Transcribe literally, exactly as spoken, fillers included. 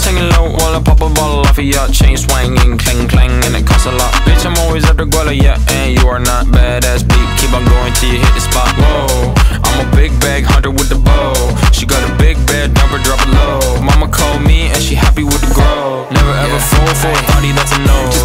singing low while I pop a bottle off of ya. Chain swinging, clang clang, and it costs a lot. Bitch, I'm always at the guala, yeah, and you are not badass beat. Keep on going till you hit the spot. Whoa, I'm a big bag hunter with the bow. She got a big bed, drop her, drop it low. Mama called me and she happy with the grow. Never ever yeah. fall for a body that's a no.